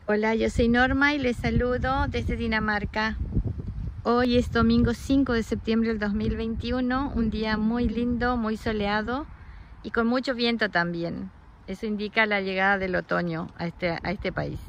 Hola, yo soy Norma y les saludo desde Dinamarca. Hoy es domingo 5 de septiembre del 2021, un día muy lindo, muy soleado y con mucho viento también. Eso indica la llegada del otoño a este país.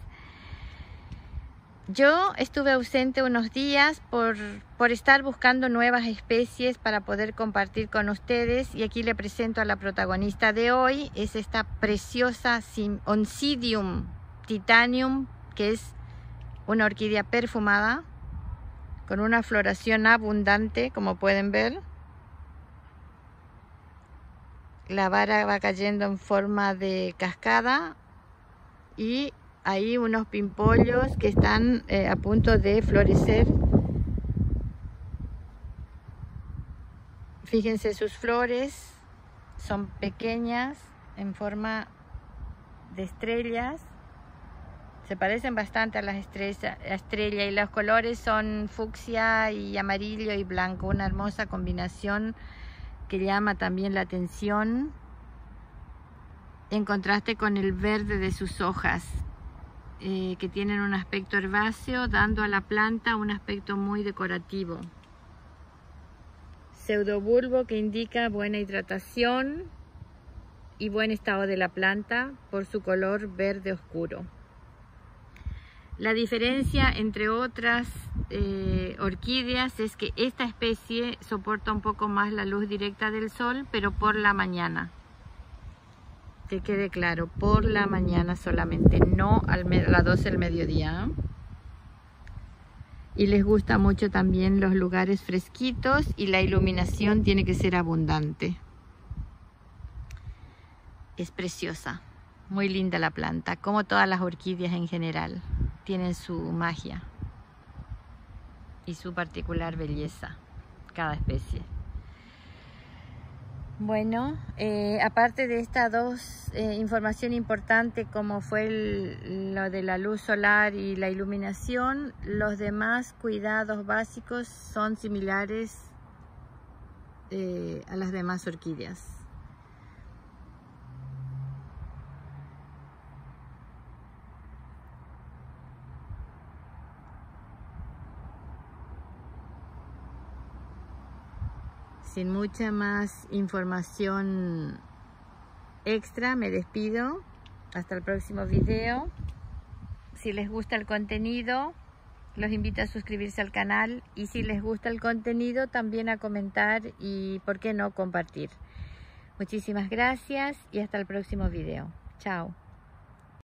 Yo estuve ausente unos días por estar buscando nuevas especies para poder compartir con ustedes, y aquí le presento a la protagonista de hoy. Es esta preciosa Oncidium titanium, que es una orquídea perfumada con una floración abundante, como pueden ver. La vara va cayendo en forma de cascada y hay unos pimpollos que están a punto de florecer. Fíjense, sus flores son pequeñas en forma de estrellas. Se parecen bastante a las estrellas y los colores son fucsia y amarillo y blanco. Una hermosa combinación que llama también la atención en contraste con el verde de sus hojas, que tienen un aspecto herbáceo, dando a la planta un aspecto muy decorativo. Pseudobulbo, que indica buena hidratación y buen estado de la planta por su color verde oscuro. La diferencia entre otras orquídeas es que esta especie soporta un poco más la luz directa del sol, pero por la mañana. Que quede claro, por la mañana solamente, no a las 12 del mediodía. Y les gusta mucho también los lugares fresquitos y la iluminación tiene que ser abundante. Es preciosa, muy linda la planta, como todas las orquídeas en general. Tienen su magia y su particular belleza, cada especie. Bueno, aparte de estas dos información importante, como fue lo de la luz solar y la iluminación, los demás cuidados básicos son similares a las demás orquídeas. Sin mucha más información extra, me despido. Hasta el próximo video. Si les gusta el contenido, los invito a suscribirse al canal. Y si les gusta el contenido, también a comentar y, ¿por qué no, compartir? Muchísimas gracias y hasta el próximo video. Chao.